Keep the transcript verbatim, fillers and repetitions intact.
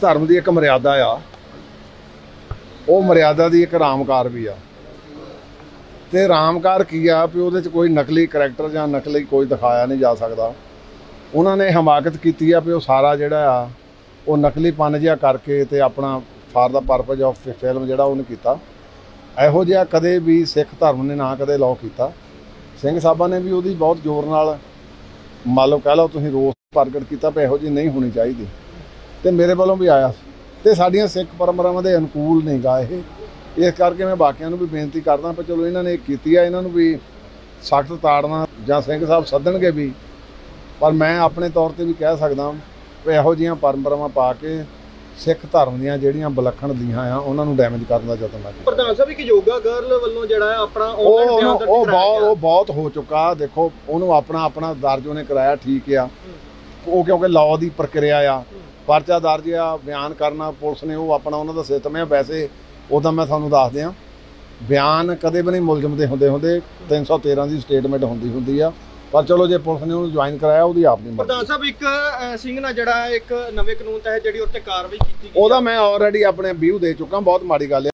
धर्म की एक मर्यादा आ, वो मर्यादा की एक रामकार भी आ। ते रामकार की आ भी वो कोई नकली करैक्टर या नकली कोई दिखाया नहीं जा सकता। उन्होंने हमाकत की है भी वो सारा जोड़ा आ वो नकलीपन जिहा करके ते अपना for the purpose of film जोड़ा उन्हें किया। इहो जिहा कदे भी सिख धर्म ने ना कदे लॉ किया। सिंह साहबा ने भी वो बहुत जोर नाल मान लो कह लो तुसीं रोस प्रगट किया भी इहो जी नहीं होनी चाहिए। तो मेरे वालों भी आया तो साडियां सिख परंपरावां दे अनुकूल नहीं गा ये, इस करके मैं बाकियां नूं भी बेनती करदा पर चलो इन्होंने कीती है, इन्हों भी सख्त ताड़ना जां सिंह साहब सद्दणगे भी, पर मैं अपने तौर पर भी कह सकदा भी इहो जिहियां परंपरावां पा के सिख धर्म दीयां जिहड़ियां विलखण लीहां आ उन्हां नूं डैमेज करन दा यतन ना। प्रधान साहब एक योगा गर्ल वल्लों जिहड़ा अपना ऑनलाइन बयान दर्ज कराया वो बहुत हो चुका। देखो उन्होंने अपना अपना दर्ज उन्हें कराया ठीक आ, वो क्योंकि लॉ की प्रक्रिया आ, परचा दर्ज आ, बयान करना पुलिस ने वो अपना उन्होंने सिस्टम है। वैसे उदा मैं थानू दस दियां बयान कदे भी नहीं मुलजम दे होंदे होंदे तीन सौ तेरह की स्टेटमेंट होंदी होंदी आ, पर चलो जे पुलिस ने उन्हें ज्वाइन कराया वो अपनी। प्रधान साहब एक सिंह ना जिहड़ा एक नवे कानून तहत जिहड़ी उत्ते कार्रवाई कीती गई, ओदा मैं ऑलरेडी अपने व्यू दे चुका, बहुत माड़ी गल है।